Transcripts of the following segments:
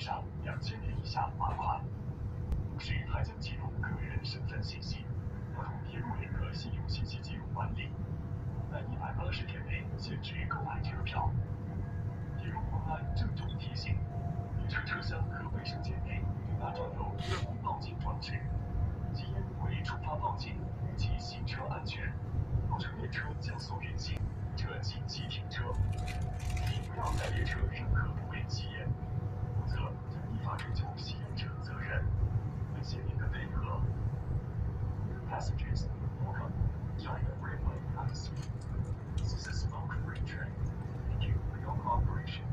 上2000元以下罚款。同时还将记录个人身份信息，合同贴入联合信用信息记录管理，在180天内限制购买车票。铁路公安郑重提醒：列车车厢和卫生间内应当装有热风报警装置，其烟为触发报警，及行车安全，造成列车加速运行，这紧急停车。请不要在列车任何部位吸烟，否则将依法追究吸烟者责任。感谢您的配合。Passengers, welcome. China Railway Policy. This is a smoke-free train. Thank you for your cooperation.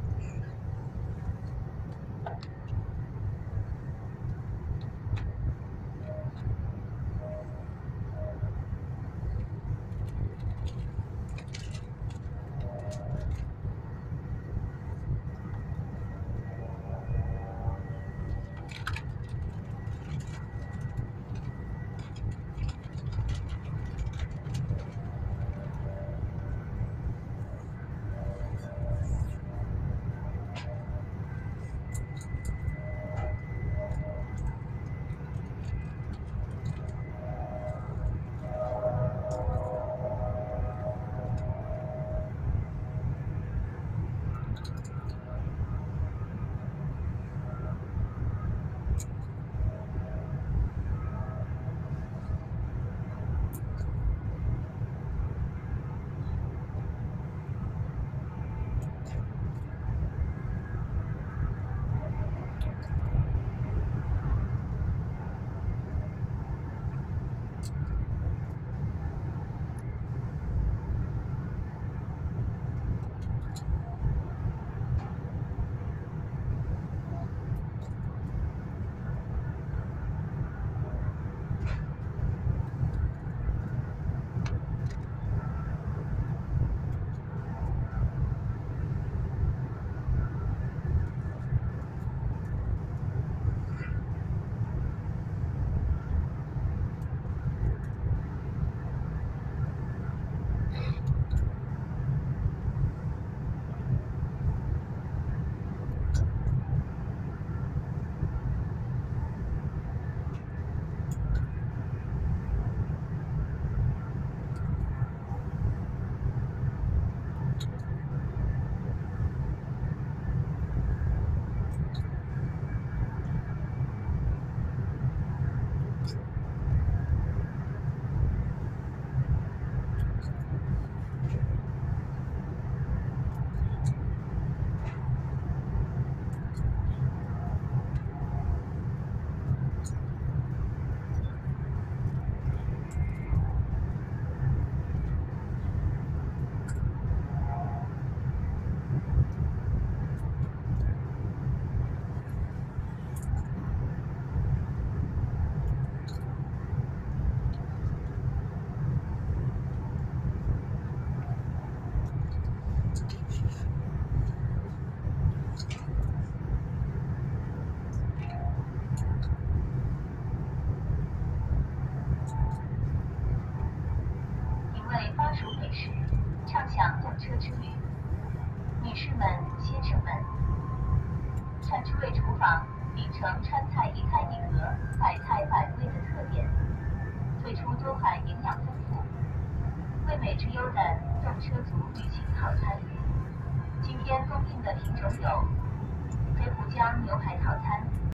畅享动车之旅。女士们、先生们，川之味厨房秉承川菜一菜一盒、百菜百味的特点，推出多款营养丰富、味美之优的动车族旅行套餐。今天供应的品种有黑胡椒牛排套餐、